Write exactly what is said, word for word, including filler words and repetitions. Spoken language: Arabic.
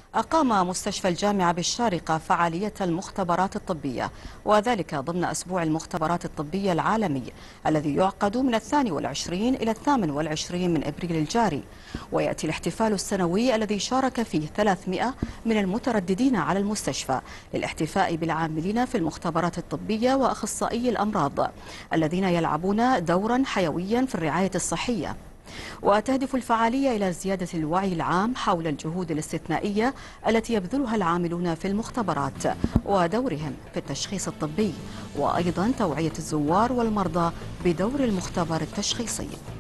أقام مستشفى الجامعة بالشارقة فعالية المختبرات الطبية، وذلك ضمن أسبوع المختبرات الطبية العالمي الذي يعقد من الثاني والعشرين إلى الثامن والعشرين من أبريل الجاري. ويأتي الاحتفال السنوي الذي شارك فيه ثلاثمئة من المترددين على المستشفى للاحتفاء بالعاملين في المختبرات الطبية وأخصائي الأمراض الذين يلعبون دورا حيويا في الرعاية الصحية. وتهدف الفعالية إلى زيادة الوعي العام حول الجهود الاستثنائية التي يبذلها العاملون في المختبرات ودورهم في التشخيص الطبي، وأيضا توعية الزوار والمرضى بدور المختبر التشخيصي.